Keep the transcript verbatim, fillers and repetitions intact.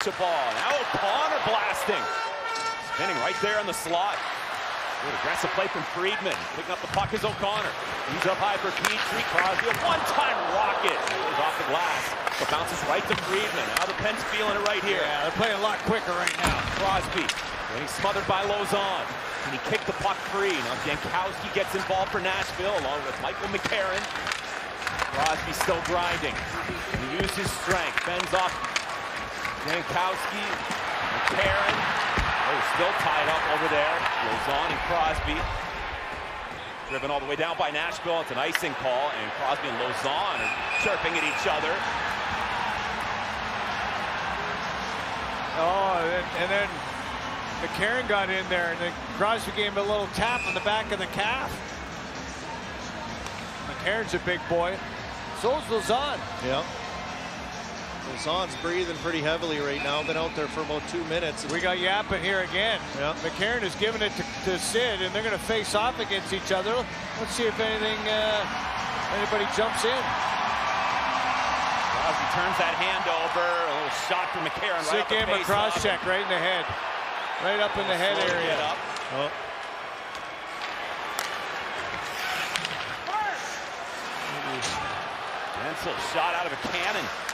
the ball. Now O'Connor blasting. Spinning right there in the slot. Good aggressive play from Friedman. Picking up the puck is O'Connor. He's up high for Petrie. Crosby, a one-time rocket. Goes off the glass, but bounces right to Friedman. Now the Pens feeling it right here. Yeah, they're playing a lot quicker right now. Crosby, getting smothered by Lauzon. And he kicked the puck free. Now Jankowski gets involved for Nashville, along with Michael McCarron. Crosby still grinding. He uses his strength. Bends off Jankowski. McCarron. Oh, still tied up over there. Lauzon and Crosby. Driven all the way down by Nashville. It's an icing call, and Crosby and Lauzon are chirping at each other. Oh, and, and then McCarron got in there, and then Crosby gave him a little tap on the back of the calf. McCarron's a big boy. So's Lauzon. Yeah. Lauzon's breathing pretty heavily right now. Been out there for about two minutes. We got Yappa here again. Yeah. McCarron has given it to, to Sid, and they're going to face off against each other. Let's see if anything, uh, anybody jumps in. Crosby turns that hand over. A little shot from McCarron. Sid Right gave him a cross line. check right in the head. Right up in the head Slowly area. get up. Oh. Gensel shot out of a cannon.